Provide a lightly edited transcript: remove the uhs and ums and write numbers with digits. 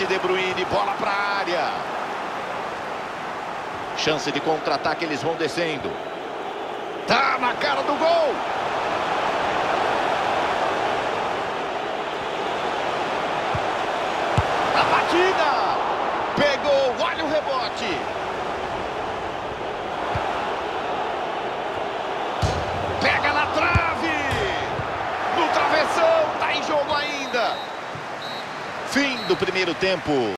remate, De Bruyne, bola para a área. Chance de contra-ataque, eles vão descendo. Tá na cara do gol. A batida. Pegou, olha o rebote. Pega na trave. No travessão, tá em jogo ainda. Fim do primeiro tempo.